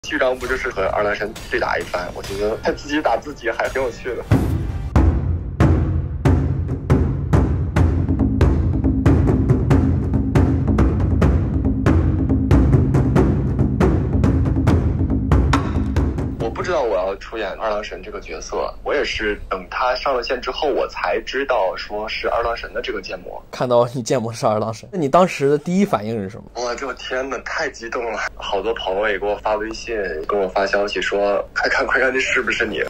序章不就是和二郎神对打一番？我觉得他自己打自己还挺有趣的。我不知道我要出演二郎神这个角色，我也是等他上了线之后，我才知道说是二郎神的这个建模。 看到你建模是二郎神，那你当时的第一反应是什么？ 哇，这个天哪，太激动了！好多朋友也给我发微信，跟我发消息说，快看，这是不是你？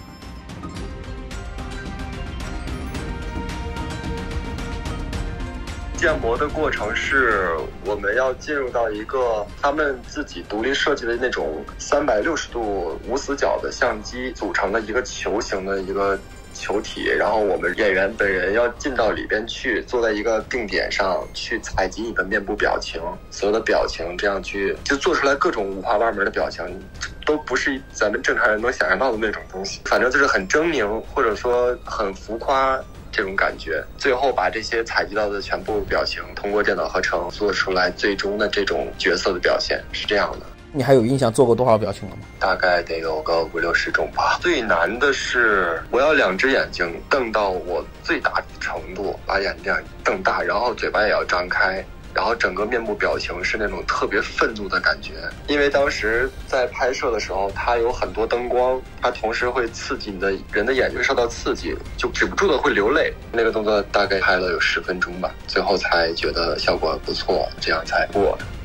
建模的过程是我们要进入到一个他们自己独立设计的那种360度无死角的相机组成的一个球形的一个球体，然后我们演员本人要进到里边去，坐在一个定点上去采集你的面部表情，所有的表情，这样去就做出来各种五花八门的表情，都不是咱们正常人能想象到的那种东西。反正就是很狰狞，或者说很浮夸这种感觉，最后把这些采集到的全部表情通过电脑合成做出来最终的这种角色的表现，是这样的。 你还有印象做过多少表情了吗？ 大概得有个50-60种吧。最难的是我要2只眼睛瞪到我最大程度，把眼睛瞪大，然后嘴巴也要张开，然后整个面部表情是那种特别愤怒的感觉。因为当时在拍摄的时候，它有很多灯光，它同时会刺激你的人的眼睛受到刺激，就止不住的会流泪。那个动作大概拍了有10分钟吧，最后才觉得效果不错，这样才过的。